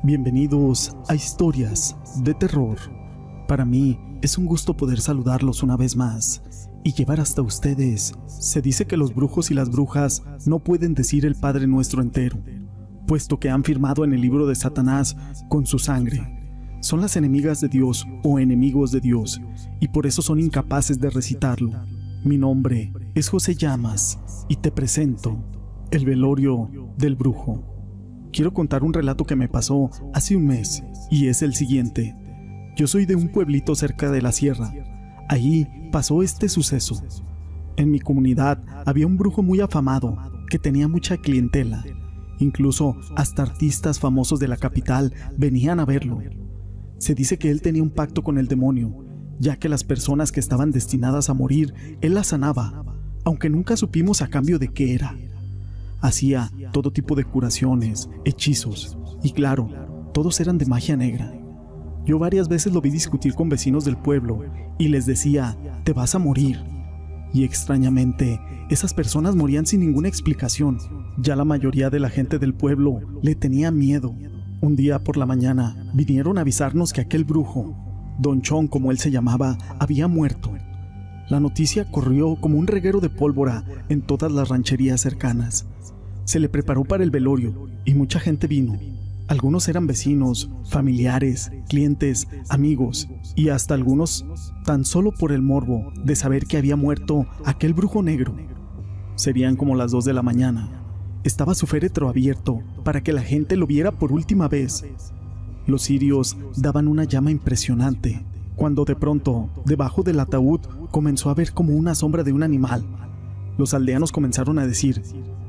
Bienvenidos a Historias de Terror. Para mí es un gusto poder saludarlos una vez más y llevar hasta ustedes. Se dice que los brujos y las brujas no pueden decir el Padre Nuestro entero, puesto que han firmado en el libro de Satanás con su sangre. Son las enemigas de Dios o enemigos de Dios, y por eso son incapaces de recitarlo. Mi nombre es José Llamas y te presento el velorio del brujo. Quiero contar un relato que me pasó hace un mes, y es el siguiente. Yo soy de un pueblito cerca de la sierra. Allí pasó este suceso. En mi comunidad había un brujo muy afamado que tenía mucha clientela. Incluso hasta artistas famosos de la capital venían a verlo. Se dice que él tenía un pacto con el demonio, ya que las personas que estaban destinadas a morir, él las sanaba, aunque nunca supimos a cambio de qué era. Hacía todo tipo de curaciones, hechizos, y claro, todos eran de magia negra. Yo varias veces lo vi discutir con vecinos del pueblo y les decía, te vas a morir. Y extrañamente, esas personas morían sin ninguna explicación. Ya la mayoría de la gente del pueblo le tenía miedo. Un día por la mañana vinieron a avisarnos que aquel brujo, Don Chon como él se llamaba, había muerto. La noticia corrió como un reguero de pólvora en todas las rancherías cercanas. Se le preparó para el velorio y mucha gente vino. Algunos eran vecinos, familiares, clientes, amigos y hasta algunos tan solo por el morbo de saber que había muerto aquel brujo negro. Serían como las 2 de la mañana. Estaba su féretro abierto para que la gente lo viera por última vez. Los cirios daban una llama impresionante, cuando de pronto, debajo del ataúd, comenzó a ver como una sombra de un animal. Los aldeanos comenzaron a decir,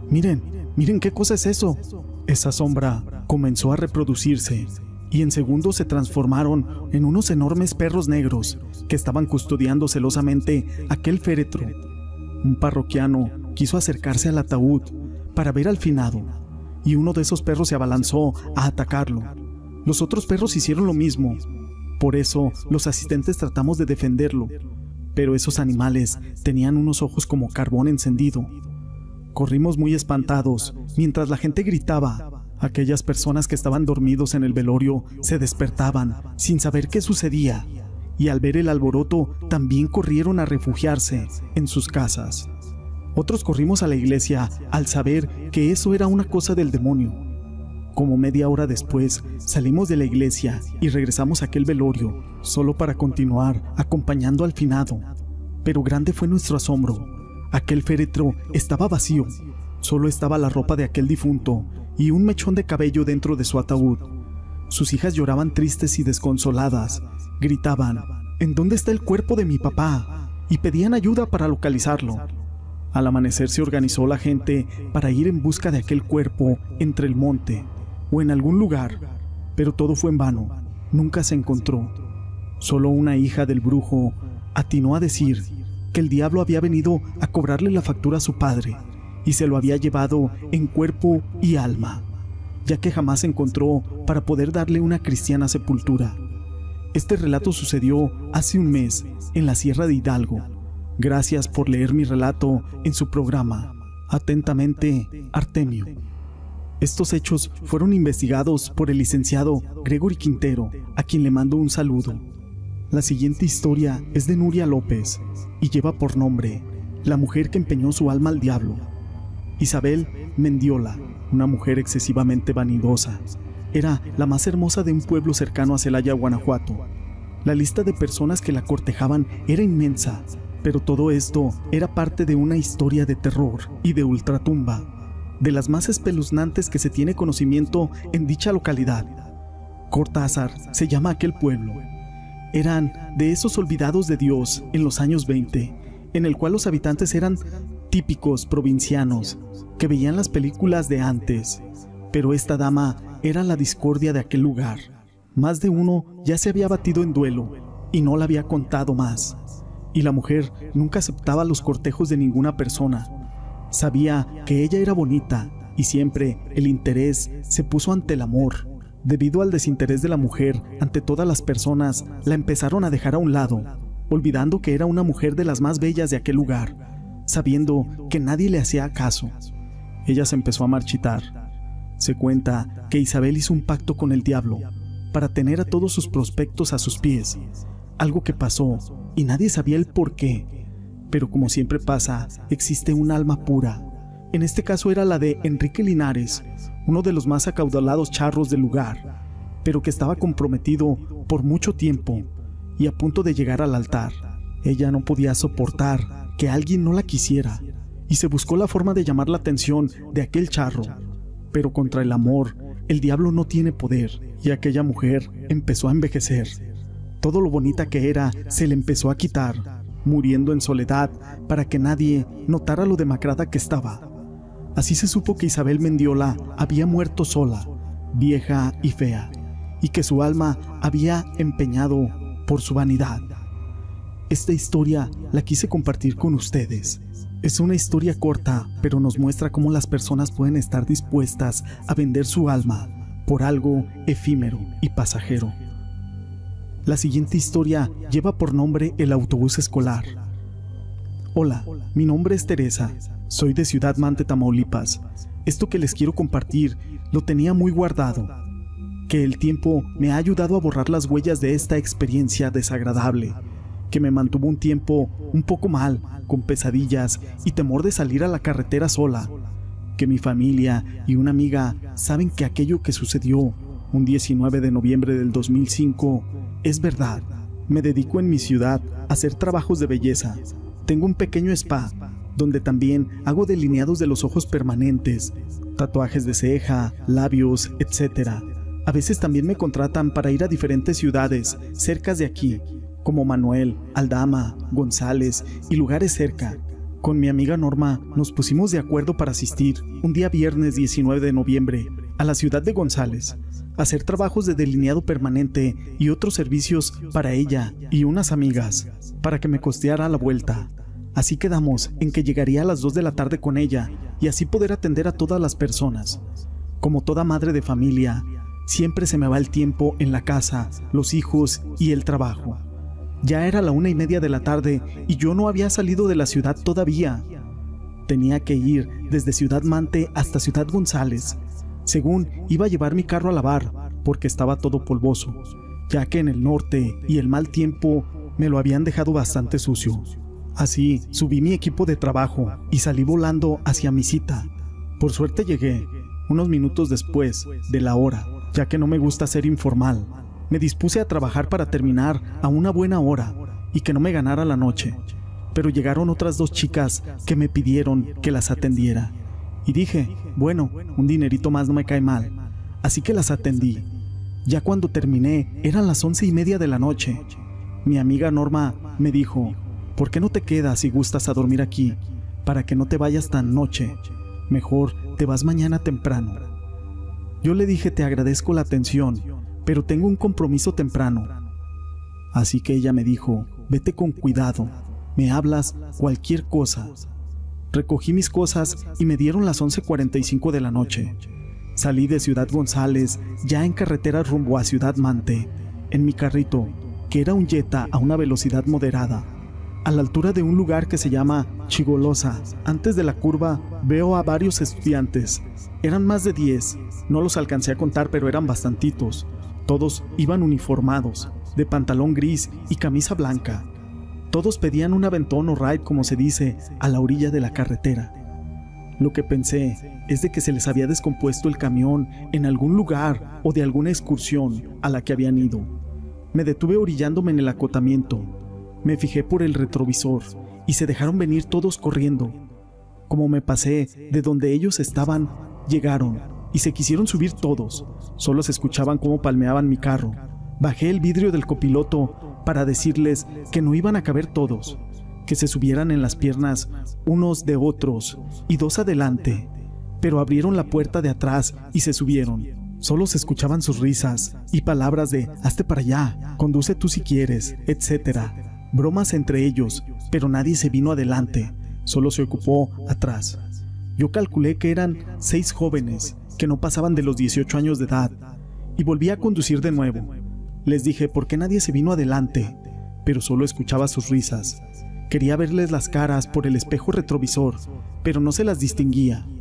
miren qué cosa es eso. Esa sombra comenzó a reproducirse y en segundos se transformaron en unos enormes perros negros que estaban custodiando celosamente aquel féretro. Un parroquiano quiso acercarse al ataúd para ver al finado y uno de esos perros se abalanzó a atacarlo. Los otros perros hicieron lo mismo. Por eso los asistentes tratamos de defenderlo, pero esos animales tenían unos ojos como carbón encendido. Corrimos muy espantados mientras la gente gritaba. Aquellas personas que estaban dormidos en el velorio se despertaban sin saber qué sucedía, y al ver el alboroto también corrieron a refugiarse en sus casas. Otros corrimos a la iglesia al saber que eso era una cosa del demonio. Como media hora después salimos de la iglesia y regresamos a aquel velorio solo para continuar acompañando al finado. Pero grande fue nuestro asombro. Aquel féretro estaba vacío. Solo estaba la ropa de aquel difunto y un mechón de cabello dentro de su ataúd. Sus hijas lloraban tristes y desconsoladas. Gritaban, ¿en dónde está el cuerpo de mi papá? Y pedían ayuda para localizarlo. Al amanecer se organizó la gente para ir en busca de aquel cuerpo entre el monte o en algún lugar, pero todo fue en vano. Nunca se encontró. Solo una hija del brujo atinó a decir que el diablo había venido a cobrarle la factura a su padre y se lo había llevado en cuerpo y alma, ya que jamás se encontró para poder darle una cristiana sepultura. Este relato sucedió hace un mes en la Sierra de Hidalgo. Gracias por leer mi relato en su programa. Atentamente, Artemio. Estos hechos fueron investigados por el licenciado Gregory Quintero, a quien le mando un saludo. La siguiente historia es de Nuria López y lleva por nombre La mujer que empeñó su alma al diablo. Isabel Mendiola, una mujer excesivamente vanidosa, era la más hermosa de un pueblo cercano a Celaya, Guanajuato. La lista de personas que la cortejaban era inmensa, pero todo esto era parte de una historia de terror y de ultratumba, de las más espeluznantes que se tiene conocimiento en dicha localidad. Cortázar se llama aquel pueblo. Eran de esos olvidados de Dios en los años 20, en el cual los habitantes eran típicos provincianos que veían las películas de antes, pero esta dama era la discordia de aquel lugar. Más de uno ya se había batido en duelo y no la había contado más. Y la mujer nunca aceptaba los cortejos de ninguna persona. Sabía que ella era bonita y siempre el interés se puso ante el amor. Debido al desinterés de la mujer ante todas las personas, la empezaron a dejar a un lado, olvidando que era una mujer de las más bellas de aquel lugar, sabiendo que nadie le hacía caso. Ella se empezó a marchitar. Se cuenta que Isabel hizo un pacto con el diablo para tener a todos sus prospectos a sus pies, algo que pasó y nadie sabía el por qué. Pero como siempre pasa, existe un alma pura. En este caso era la de Enrique Linares, uno de los más acaudalados charros del lugar, pero que estaba comprometido por mucho tiempo y a punto de llegar al altar. Ella no podía soportar que alguien no la quisiera y se buscó la forma de llamar la atención de aquel charro. Pero contra el amor, el diablo no tiene poder y aquella mujer empezó a envejecer. Todo lo bonita que era se le empezó a quitar, muriendo en soledad para que nadie notara lo demacrada que estaba. Así se supo que Isabel Mendiola había muerto sola, vieja y fea, y que su alma había empeñado por su vanidad. Esta historia la quise compartir con ustedes. Es una historia corta, pero nos muestra cómo las personas pueden estar dispuestas a vender su alma por algo efímero y pasajero. La siguiente historia lleva por nombre El autobús escolar. Hola, mi nombre es Teresa, soy de Ciudad Mante, Tamaulipas. Esto que les quiero compartir lo tenía muy guardado, que el tiempo me ha ayudado a borrar las huellas de esta experiencia desagradable, que me mantuvo un tiempo un poco mal, con pesadillas y temor de salir a la carretera sola, que mi familia y una amiga saben que aquello que sucedió un 19 de noviembre del 2005 es verdad. Me dedico en mi ciudad a hacer trabajos de belleza. Tengo un pequeño spa, donde también hago delineados de los ojos permanentes, tatuajes de ceja, labios, etc. A veces también me contratan para ir a diferentes ciudades cerca de aquí, como Manuel, Aldama, González y lugares cerca. Con mi amiga Norma nos pusimos de acuerdo para asistir un día viernes 19 de noviembre a la ciudad de González, a hacer trabajos de delineado permanente y otros servicios para ella y unas amigas, para que me costeara la vuelta. Así quedamos en que llegaría a las 2 de la tarde con ella y así poder atender a todas las personas. Como toda madre de familia, siempre se me va el tiempo en la casa, los hijos y el trabajo. Ya era la 1:30 de la tarde y yo no había salido de la ciudad todavía. Tenía que ir desde Ciudad Mante hasta Ciudad González. Según iba a llevar mi carro a lavar, porque estaba todo polvoso, ya que en el norte y el mal tiempo me lo habían dejado bastante sucio. Así subí mi equipo de trabajo y salí volando hacia mi cita. Por suerte llegué unos minutos después de la hora, ya que no me gusta ser informal. Me dispuse a trabajar para terminar a una buena hora y que no me ganara la noche. Pero llegaron otras 2 chicas que me pidieron que las atendiera. Y dije, bueno, un dinerito más no me cae mal. Así que las atendí. Ya cuando terminé, eran las 11:30 de la noche. Mi amiga Norma me dijo, ¿por qué no te quedas y gustas a dormir aquí? Para que no te vayas tan noche. Mejor te vas mañana temprano. Yo le dije, te agradezco la atención, pero tengo un compromiso temprano. Así que ella me dijo, vete con cuidado, me hablas cualquier cosa. Recogí mis cosas y me dieron las 11:45 de la noche. Salí de Ciudad González, ya en carretera rumbo a Ciudad Mante, en mi carrito, que era un Jetta a una velocidad moderada. A la altura de un lugar que se llama Chigolosa, antes de la curva, veo a varios estudiantes. Eran más de 10, no los alcancé a contar, pero eran bastantitos. Todos iban uniformados, de pantalón gris y camisa blanca. Todos pedían un aventón o ride, como se dice, a la orilla de la carretera. Lo que pensé es de que se les había descompuesto el camión en algún lugar o de alguna excursión a la que habían ido. Me detuve orillándome en el acotamiento. Me fijé por el retrovisor y se dejaron venir todos corriendo. Como me pasé de donde ellos estaban, llegaron y se quisieron subir todos. Solo se escuchaban cómo palmeaban mi carro. Bajé el vidrio del copiloto para decirles que no iban a caber todos, que se subieran en las piernas unos de otros y 2 adelante, pero abrieron la puerta de atrás y se subieron. Solo se escuchaban sus risas y palabras de hazte para allá, conduce tú si quieres, etc. Bromas entre ellos, pero nadie se vino adelante, solo se ocupó atrás. Yo calculé que eran 6 jóvenes que no pasaban de los 18 años de edad y volví a conducir de nuevo. Les dije por qué nadie se vino adelante, pero solo escuchaba sus risas. Quería verles las caras por el espejo retrovisor, pero no se las distinguía.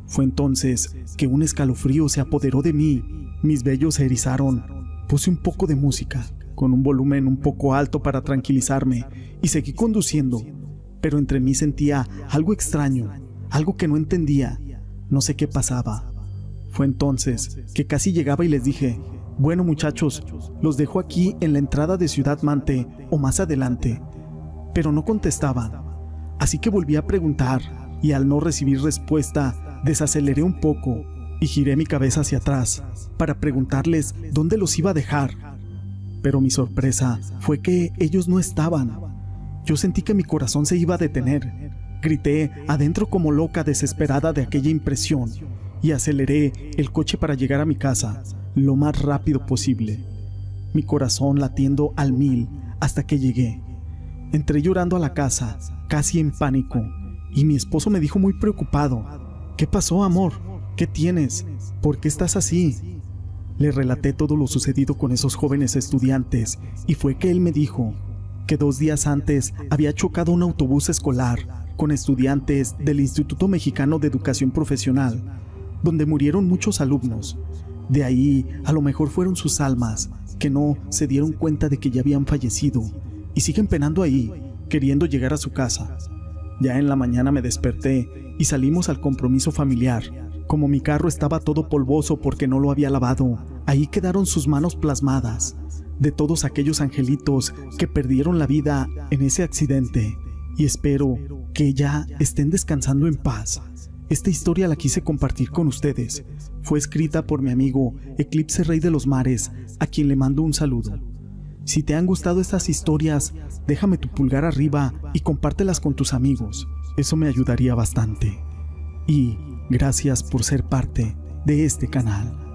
Fue entonces que un escalofrío se apoderó de mí, mis vellos se erizaron. Puse un poco de música, con un volumen un poco alto para tranquilizarme, y seguí conduciendo, pero entre mí sentía algo extraño, algo que no entendía, no sé qué pasaba. Fue entonces que casi llegaba y les dije: bueno muchachos, los dejo aquí en la entrada de Ciudad Mante o más adelante. Pero no contestaban, así que volví a preguntar y al no recibir respuesta desaceleré un poco y giré mi cabeza hacia atrás para preguntarles dónde los iba a dejar. Pero mi sorpresa fue que ellos no estaban. Yo sentí que mi corazón se iba a detener. Grité adentro como loca, desesperada de aquella impresión, y aceleré el coche para llegar a mi casa lo más rápido posible, mi corazón latiendo al 1000 hasta que llegué. Entré llorando a la casa, casi en pánico, y mi esposo me dijo muy preocupado: ¿qué pasó, amor? ¿Qué tienes? ¿Por qué estás así? Le relaté todo lo sucedido con esos jóvenes estudiantes, y fue que él me dijo que 2 días antes había chocado un autobús escolar con estudiantes del Instituto Mexicano de Educación Profesional, donde murieron muchos alumnos. De ahí, a lo mejor fueron sus almas, que no se dieron cuenta de que ya habían fallecido, y siguen penando ahí, queriendo llegar a su casa. Ya en la mañana me desperté y salimos al compromiso familiar. Como mi carro estaba todo polvoso porque no lo había lavado, ahí quedaron sus manos plasmadas, de todos aquellos angelitos que perdieron la vida en ese accidente, y espero que ya estén descansando en paz. Esta historia la quise compartir con ustedes. Fue escrita por mi amigo Eclipse Rey de los Mares, a quien le mando un saludo. Si te han gustado estas historias, déjame tu pulgar arriba y compártelas con tus amigos. Eso me ayudaría bastante. Y gracias por ser parte de este canal.